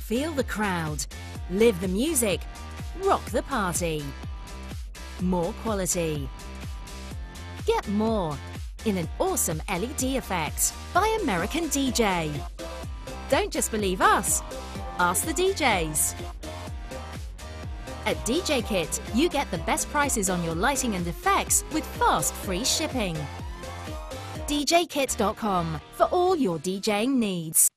Feel the crowd, live the music, rock the party. More quality. Get more in an awesome LED effect by American DJ. Don't just believe us, ask the DJs. At djkit, you get the best prices on your lighting and effects with fast free shipping. djkit.com for all your DJing needs.